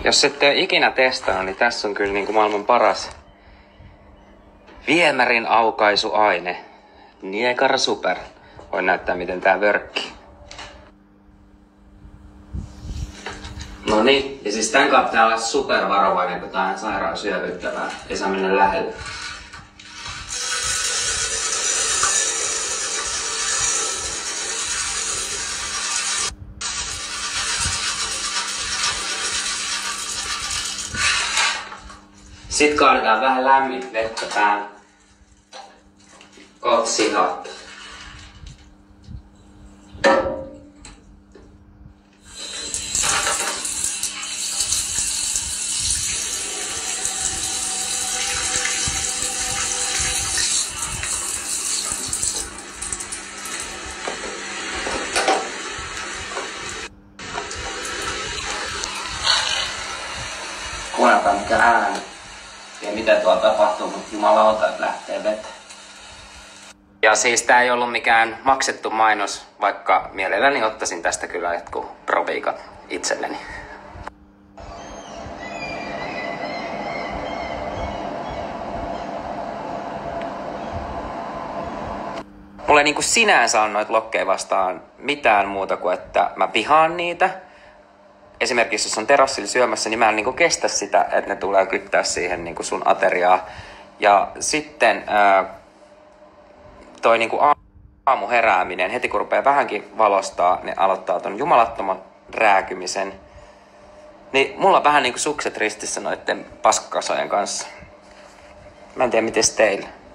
Jos ette ole ikinä testannut, niin tässä on kyllä niin kuin maailman paras viemärin aukaisuaine. Niagara Super. Voin näyttää miten tää vörkkii. No niin, ja siis tän kanssa pitää olla supervarovainen, kun tää on sairaan syövyttävää. Ei saa mennä lähelle. Sitten kaadetaan vähän lämmintä vettä päälle. Kotsi hot. Kuunnelkaa mikä ääni. Ja mitä tuolla tapahtuu, mutta jumalauta, että lähtee veteen. Ja siis tää ei ollut mikään maksettu mainos, vaikka mielelläni ottaisin tästä kyllä jotkut proviikat itselleni. Mulla ei niinku sinänsä on noita lokkeja vastaan mitään muuta kuin, että mä vihaan niitä. Esimerkiksi jos on terassilla syömässä, niin mä en niinku kestä sitä, että ne tulee kyttää siihen niinku sun ateriaa. Ja sitten toi niinku aamuherääminen, heti kun rupeaa vähänkin valostaa, ne aloittaa ton jumalattoman rääkymisen. Niin mulla on vähän niinku sukset ristissä noitten paskakasojen kanssa. Mä en tiedä mites teillä.